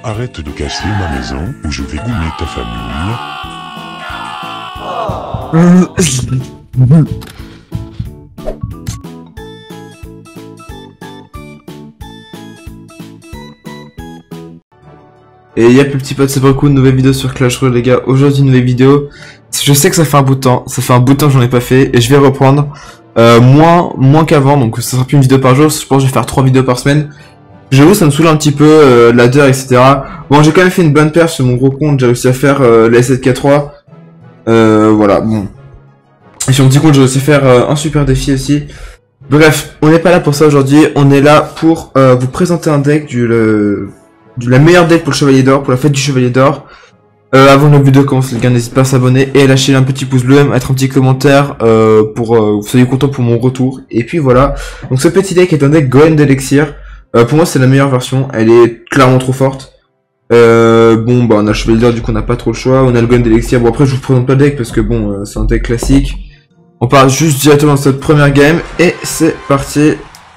Arrête de casser ma maison ou je vais goumer ta famille. Et y'a plus petit pote, c'est pas cool, nouvelle vidéo sur Clash Royale les gars. Aujourd'hui une nouvelle vidéo. Je sais que ça fait un bout de temps, que j'en ai pas fait et je vais reprendre moins qu'avant, donc ça sera plus une vidéo par jour. Je pense que je vais faire 3 vidéos par semaine. J'avoue ça me saoule un petit peu, ladder etc. Bon, j'ai quand même fait une bonne perf sur mon gros compte, j'ai réussi à faire la S7K3. Voilà, bon. Et sur mon petit compte j'ai réussi à faire un super défi aussi. Bref, on n'est pas là pour ça aujourd'hui, on est là pour vous présenter un deck de la meilleure deck pour le Chevalier d'Or, pour la fête du Chevalier d'Or. Avant que la vidéo commence, les gars, n'hésitez pas à s'abonner et à lâcher un petit pouce bleu, à mettre un petit commentaire pour vous soyez content pour mon retour. Et puis voilà, donc ce petit deck est un deck Gohan d'Elixir. Pour moi c'est la meilleure version, elle est clairement trop forte. Bon bah on a le Chevalier d'Or, du coup on n'a pas trop le choix, on a le Gohan d'Elixir. Bon après je vous présente pas le deck parce que bon c'est un deck classique. On part juste directement dans cette première game et c'est parti.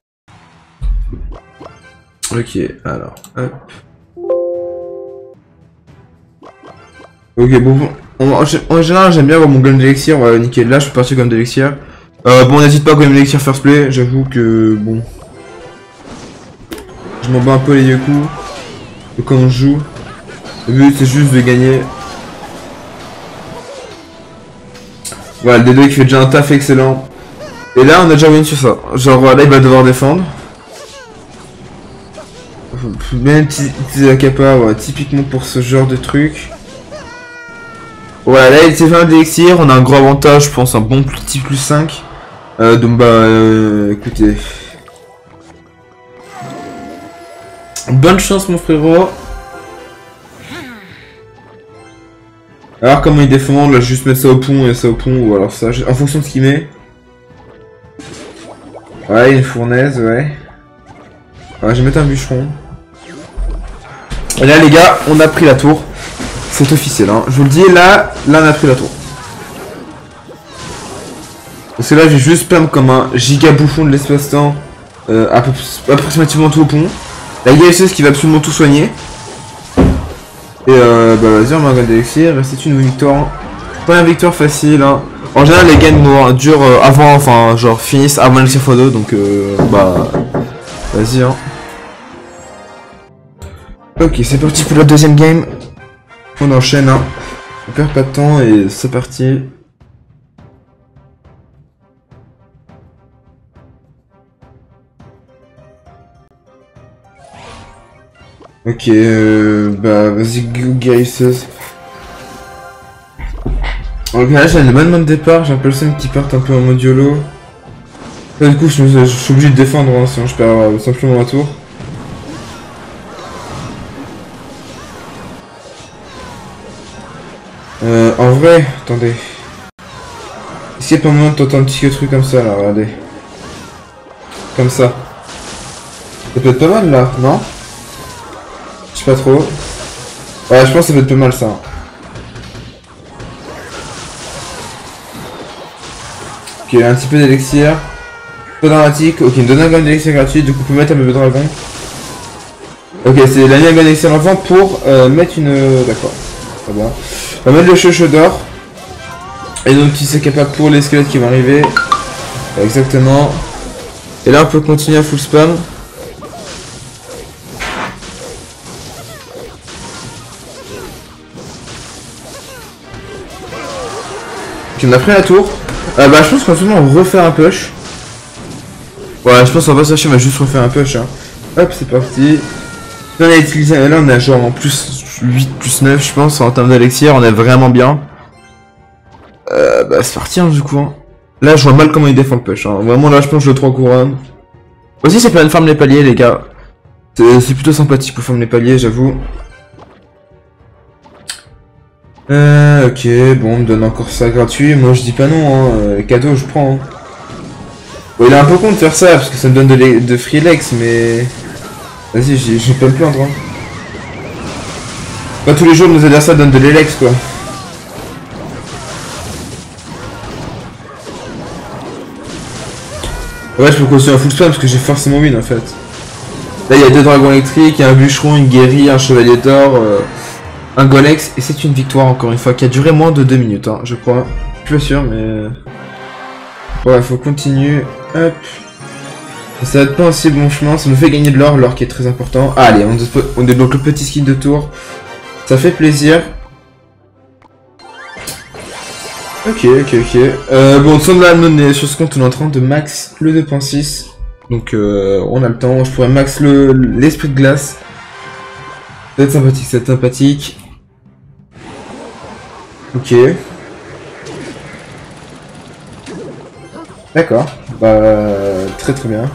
Ok, alors hop. Ok, bon, en général j'aime bien avoir mon Golem d'Elixir, voilà, nickel, là je suis parti Golem d'Elixir. Bon, n'hésite pas Golem d'Elixir first play, j'avoue que, bon... Je m'en bats un peu les yeux coups, de comment je joue. Le but c'est juste de gagner. Voilà, le D2 qui fait déjà un taf excellent. Et là on a déjà win sur ça, genre là il va devoir défendre. Bien utiliser la capa, voilà, typiquement pour ce genre de truc. Voilà, là il s'est fait un d'élixir, on a un gros avantage, je pense un bon petit plus 5. Donc bah écoutez. Bonne chance mon frérot. Alors comment il défend, là juste mettre ça au pont et ça au pont, ou alors ça, en fonction de ce qu'il met. Ouais, une fournaise, ouais. Ouais, je vais mettre un bûcheron. Et là les gars, on a pris la tour. C'est officiel, hein. Je vous le dis, là on a pris la tour. Parce que là, j'ai juste spam comme un giga bouffon de l'espace-temps, approximativement tout au pont. La guérisseuse qui va absolument tout soigner. Et bah vas-y, on va regarder d'élixir, c'est une victoire. Première victoire facile, hein. En général, les games durent avant, enfin, genre finissent avant l'élixir x2, donc bah vas-y, hein. Ok, c'est parti pour la deuxième game. On enchaîne, hein. On perd pas de temps et c'est parti. Ok, bah vas-y, guérisseuse. Ok, là j'ai une bonne main de départ, j'ai un peu le seum qui partent un peu en mode YOLO. Là du coup je suis obligé de défendre, hein, sinon je perds simplement un tour. En vrai, attendez. Est-ce qu'il y a pas moyen de tenter un petit truc comme ça là, regardez. Comme ça. Ça peut être pas mal là, non? Je sais pas trop. Ouais, je pense que ça peut être pas mal ça. Ok, un petit peu d'élixir. Pas dramatique. Ok, il me donne un gun d'élixir gratuit, du coup on peut mettre un bébé dragon. Ok, c'est la gun d'élixir en vente pour mettre une... D'accord. Très bien. On va mettre le cheveu d'or. Et donc il s'est capable pour les squelettes qui vont arriver. Exactement. Et là on peut continuer à full spam. Ok, on a pris la tour. Bah je pense qu'on va seulement refaire un push. Ouais, je pense qu'on va pas s'acheter, on va juste refaire un push, hein. Hop, c'est parti. Là on a utilisé, là on a genre en plus 8, plus 9 je pense en termes d'élixir, on est vraiment bien. Bah c'est parti hein, du coup. Hein. Là je vois mal comment il défend le push. Hein. Vraiment là je pense que le 3 couronnes. Aussi c'est pas une farm les paliers les gars. C'est plutôt sympathique pour farm les paliers j'avoue. Ok, bon on me donne encore ça gratuit. Moi je dis pas non, hein. Cadeau je prends. Hein. Bon, il est un peu con de faire ça parce que ça me donne de free lex mais... Vas-y, je peux me plaindre. Hein. Pas tous les jours nos adversaires donnent de l'Elex quoi. Ouais, je peux continuer un full spam parce que j'ai forcément win en fait. Là il y a 2 dragons électriques, un bûcheron, une guérie, un chevalier d'or, un golex, et c'est une victoire encore une fois qui a duré moins de 2 minutes, hein, je crois. Je suis pas sûr, mais... Ouais, faut continuer. Hop. Ça va être pas un si bon chemin, ça nous fait gagner de l'or qui est très important. Ah, allez, on débloque le petit skin de tour. Ça fait plaisir. Ok. Bon, sans de la monnaie sur ce compte, on est en train de max le 2.6. Donc, on a le temps. Je pourrais max l'esprit de glace. Ça va être sympathique, Ok. D'accord. Bah, très bien.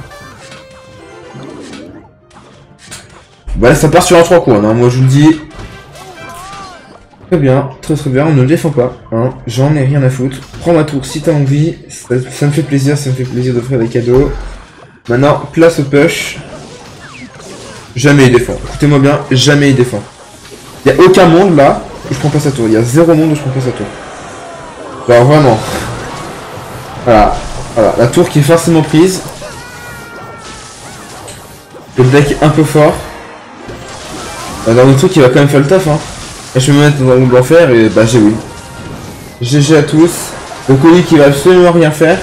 Bah là, ça part sur un 3 coups, hein. Moi, je vous le dis. Très bien, bien. On ne le défend pas, hein. J'en ai rien à foutre. Prends ma tour si t'as envie. Ça me fait plaisir, d'offrir des cadeaux. Maintenant, place au push. Jamais il défend. Écoutez-moi bien, jamais il défend. Il n'y a aucun monde là où je prends pas sa tour. Il y a 0 monde où je prends pas sa tour. Alors vraiment. Voilà, la tour qui est forcément prise. Le deck un peu fort. Dans le truc qui va quand même faire le taf, hein. Et je vais me mettre dans le monde d'enfer et bah j'ai oui. GG à tous. Le colis qui va absolument rien faire.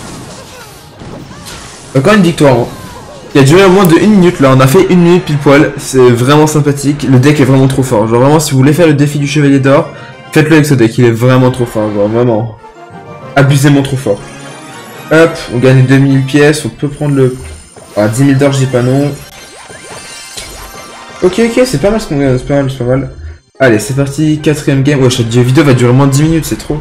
Encore une victoire, hein. Il a duré moins de 1 minute là, on a fait 1 minute pile poil, c'est vraiment sympathique, le deck est vraiment trop fort, genre vraiment si vous voulez faire le défi du chevalier d'or, faites-le avec ce deck, il est vraiment trop fort, genre vraiment abusément trop fort. Hop, on gagne 2000 pièces, on peut prendre le... Ah, 10 000 d'or, je dis pas non. Ok, c'est pas mal ce qu'on gagne, c'est pas mal. Allez, c'est parti, 4ème game, ouais, cette vidéo va durer moins de 10 minutes, c'est trop.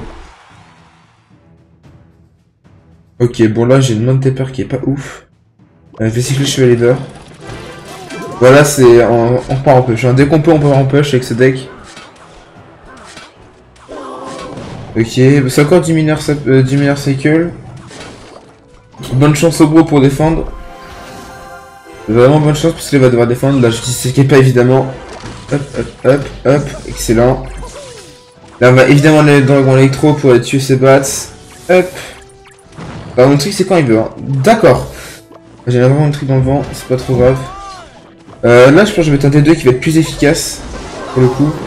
Ok, bon là j'ai une Monte Peur qui est pas ouf. Je vais cycler le chevalier d'or. Voilà, c'est... On repart en push. Dès qu'on peut, on peut en push avec ce deck. Ok, c'est encore 10 mineurs cycle. Bonne chance au bro pour défendre. Vraiment bonne chance parce qu'il va devoir défendre. Là, je dis c'est pas évidemment. Hop. Excellent. Là, on va évidemment aller dans l'électro pour aller tuer ses bats. Hop. Alors, mon truc, c'est quand il veut. Hein. D'accord. J'ai vraiment un truc dans le vent, c'est pas trop grave. Là, je pense que je vais mettre un T2 qui va être plus efficace, pour le coup.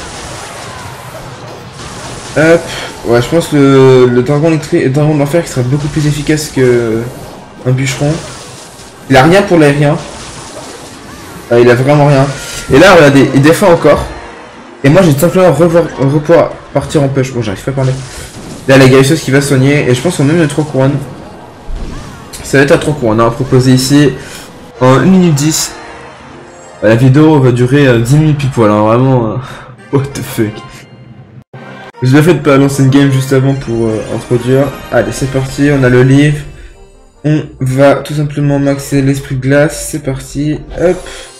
Hop. Ouais, je pense que le dragon électrique et le dragon de l'enfer qui sera beaucoup plus efficace que un bûcheron. Il a rien pour l'aérien. Il a vraiment rien. Et là, regardez, il défend encore. Et moi, j'ai simplement pouvoir partir en push. Bon, j'arrive pas à parler. Là, la guérisseuse qui va soigner. Et je pense qu'on a même les 3 couronnes. Ça va être à 3 coups, on a proposé ici en 1 minute 10. La vidéo va durer 10 minutes pile poil, hein, vraiment. What the fuck. J'ai bien fait de pas lancer une game juste avant pour introduire. Allez, c'est parti, on a le livre. On va tout simplement maxer l'esprit de glace, c'est parti. Hop,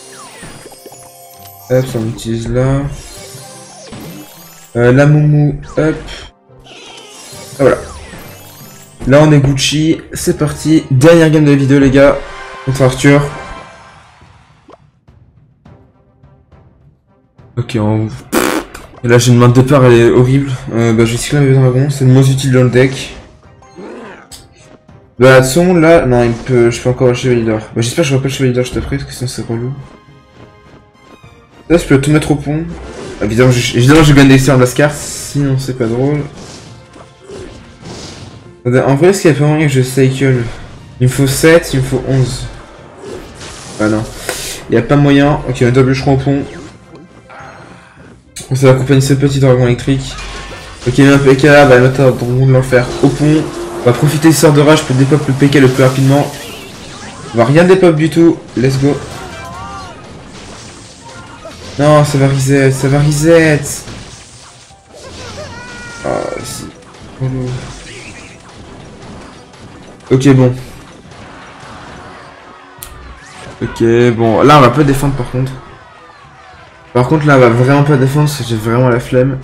ça on utilise là. La moumou, hop. Ah, voilà. Là on est Gucci, c'est parti, dernière game de la vidéo les gars, contre Arthur. Ok, et là j'ai une main de départ, elle est horrible. Je vais cycler un dragon, c'est le moins utile dans le deck. Bah de son là, non je peux encore le chevalier d'or. J'espère que je vois pas le chevalier d'or juste après, parce que sinon c'est relou. Là je peux tout mettre au pont. Évidemment je gagne des externes de la carte, sinon c'est pas drôle. En vrai, est-ce qu'il y a pas moyen que je cycle? Il me faut 7, il me faut 11. Ah non. Il n'y a pas moyen. Ok, on a deux bûcherons au pont. On va accompagner ce petit dragon électrique. Ok, il y a un PK, va mettre un dragon de l'enfer au pont. On va profiter du sort de rage pour dépop le PK le plus rapidement. On va rien dépop du tout. Let's go. Non, ça va reset, Ah, si. Ok, bon. Ok, bon. Là, on va pas défendre par contre. Là, on va vraiment pas défendre parce que j'ai vraiment la flemme.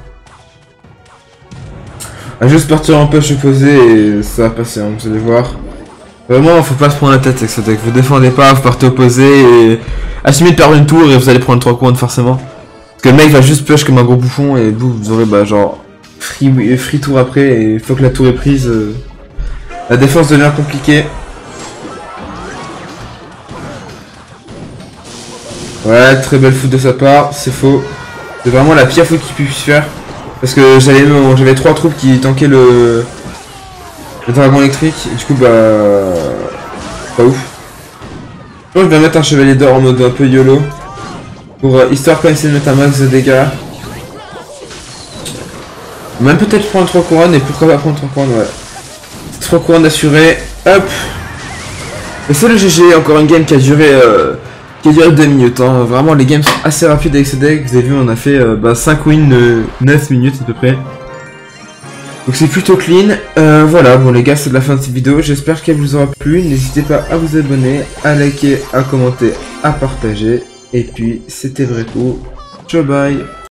On va juste partir en push opposé et ça va passer, hein, vous allez voir. Vraiment, faut pas se prendre la tête avec ce deck. Vous défendez pas, vous partez opposé et... Assumez de perdre une tour et vous allez prendre 3 couronnes forcément. Parce que le mec va juste push comme un gros bouffon et vous aurez genre... Free tour après et une fois que la tour est prise... La défense devient compliquée. Ouais, très belle faute de sa part, c'est faux. C'est vraiment la pire faute qu'il puisse faire. Parce que j'avais 3 troupes qui tankaient le dragon électrique. Et du coup, bah... Pas ouf. Je pense que je vais mettre un chevalier d'or en mode un peu YOLO. Pour histoire quand même essayer de mettre un max de dégâts. Même peut-être prendre 3 couronnes et pourquoi pas prendre 3 couronnes, ouais. 3 couronnes assurées, hop. Et c'est le GG, encore une game qui a duré 2 minutes. Hein. Vraiment les games sont assez rapides avec ce deck. Vous avez vu, on a fait 5 wins 9 minutes à peu près. Donc c'est plutôt clean. Voilà, bon les gars, c'est la fin de cette vidéo. J'espère qu'elle vous aura plu. N'hésitez pas à vous abonner, à liker, à commenter, à partager. Et puis c'était Breakou. Ciao bye.